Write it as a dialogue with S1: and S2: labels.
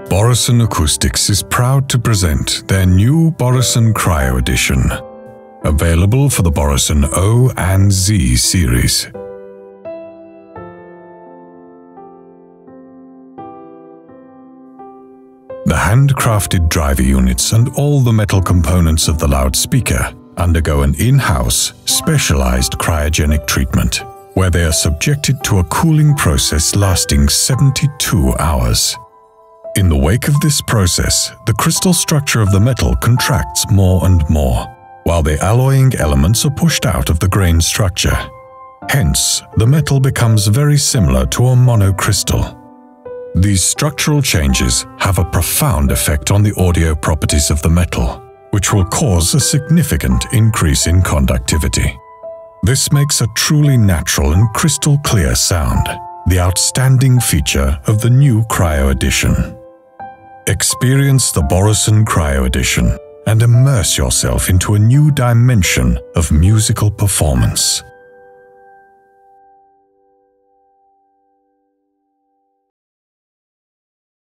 S1: BØRRESEN Acoustics is proud to present their new BØRRESEN Cryo Edition, available for the BØRRESEN O and Z series. The handcrafted driver units and all the metal components of the loudspeaker undergo an in-house, specialized cryogenic treatment, where they are subjected to a cooling process lasting 72 hours. In the wake of this process, the crystal structure of the metal contracts more and more, while the alloying elements are pushed out of the grain structure. Hence, the metal becomes very similar to a monocrystal. These structural changes have a profound effect on the audio properties of the metal, which will cause a significant increase in conductivity. This makes a truly natural and crystal clear sound, the outstanding feature of the new Cryo Edition. Experience the BØRRESEN Cryo Edition and immerse yourself into a new dimension of musical performance.